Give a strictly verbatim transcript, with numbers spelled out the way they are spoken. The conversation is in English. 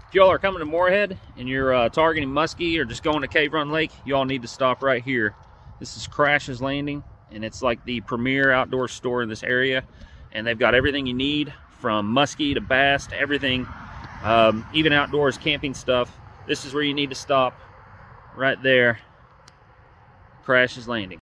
If y'all are coming to Moorhead and you're uh, targeting Muskie or just going to Cave Run Lake, y'all need to stop right here. This is Crash's Landing, and it's like the premier outdoor store in this area. And they've got everything you need, from muskie to bass to everything, um, even outdoors camping stuff. This is where you need to stop, right there. Crash's Landing.